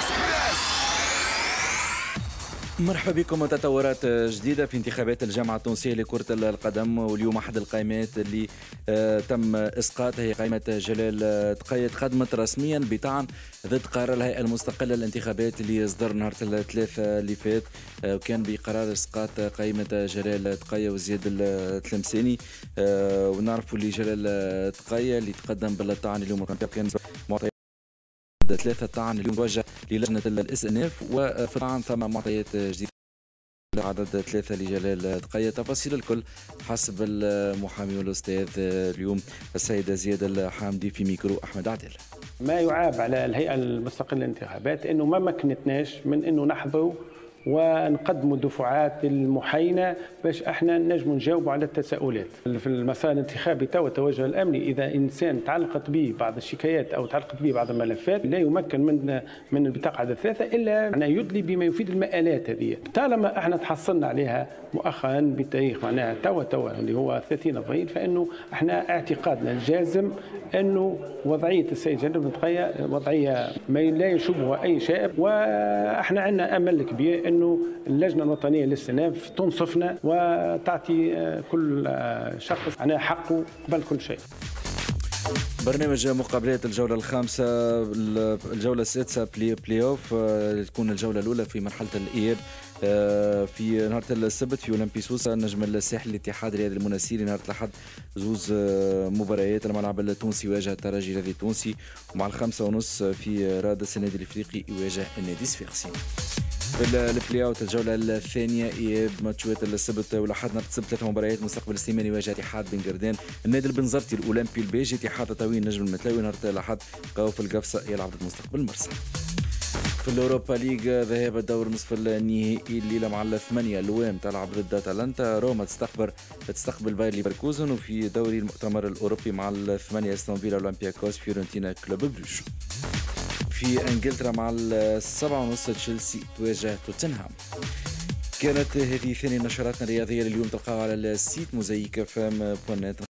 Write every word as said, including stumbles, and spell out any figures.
مرحبا بكم. تطورات جديدة في انتخابات الجامعة التونسية لكرة القدم، واليوم أحد القائمات اللي تم إسقاطها هي قائمة جلال تقية، قدمت رسميا بطعن ضد قرار الهيئة المستقلة للانتخابات اللي صدر نهار الثلاثاء اللي فات، وكان بقرار إسقاط قائمة جلال تقية وزياد التلمساني. ونعرفوا اللي جلال تقية اللي تقدم بالطعن اليوم كان معطيات ثلاثة طعن اليوم توجه للجنة الاس ان اف، وفي الطعن ثم معطيات جديدة عدد ثلاثة لجلال تقية. تفاصيل الكل حسب المحامي والأستاذ اليوم السيد زياد الحامدي في ميكرو أحمد عدل. ما يعاب على الهيئة المستقلة للانتخابات أنه ما مكنتناش من أنه نحظوا ونقدموا دفعات المحاينه باش احنا نجموا نجاوبوا على التساؤلات في المسار الانتخابي. تو التوجه الامني اذا انسان تعلقت به بعض الشكايات او تعلقت به بعض الملفات لا يمكن من من البطاقه عدد ثلاثه الا أن يدلي بما يفيد المآلات هذه. طالما احنا تحصلنا عليها مؤخرا بالتاريخ معناها تو تو اللي هو ثلاثين افريل، فانه احنا اعتقادنا الجازم انه وضعيه السيد جلال تقية وضعيه ما لا يشوبها اي شائب، واحنا عندنا امل كبير انه اللجنه الوطنيه للاستئناف تنصفنا وتعطي كل شخص على حقه قبل كل شيء. برنامج مقابلات الجولة الخامسة، الجولة السادسة بلاي, بلاي أوف، تكون الجولة الأولى في مرحلة الإياب في نهار السبت في أولمبي سوسة. النجم الساحلي الاتحاد الرياضي المنسيري نهار الأحد زوز مباريات، الملعب التونسي يواجه الترجي الرياضي التونسي، ومع الخمسة ونص في رادس النادي الإفريقي يواجه النادي الصفاقسي. في البلاي اوت الجوله الثانيه اياب ماتشات السبت والاحد نهار السبت ثلاث مباريات. مستقبل السليماني يواجه اتحاد بن قردان، النادي البنزرتي الاولمبي البيجي، اتحاد تطاوين النجم المتلاوي. نهار الاحد قوف القفصه يلعب ضد مستقبل مرسى. في الاوروبا ليغ ذهاب الدور نصف النهائي الليله مع الثمانيه لوام تلعب ضد اتلانتا، روما تستقبل تستقبل باير ليفركوزن. وفي دوري المؤتمر الاوروبي مع الثمانيه استون فيلا اولمبياكوس فيورنتينا كلوب بروج. في انجلترا مع السبعة ونص تشيلسي تواجه توتنهام. كانت هذه ثاني نشراتنا الرياضيه لليوم، تلقاها على السيت موزايك فام بوان نت.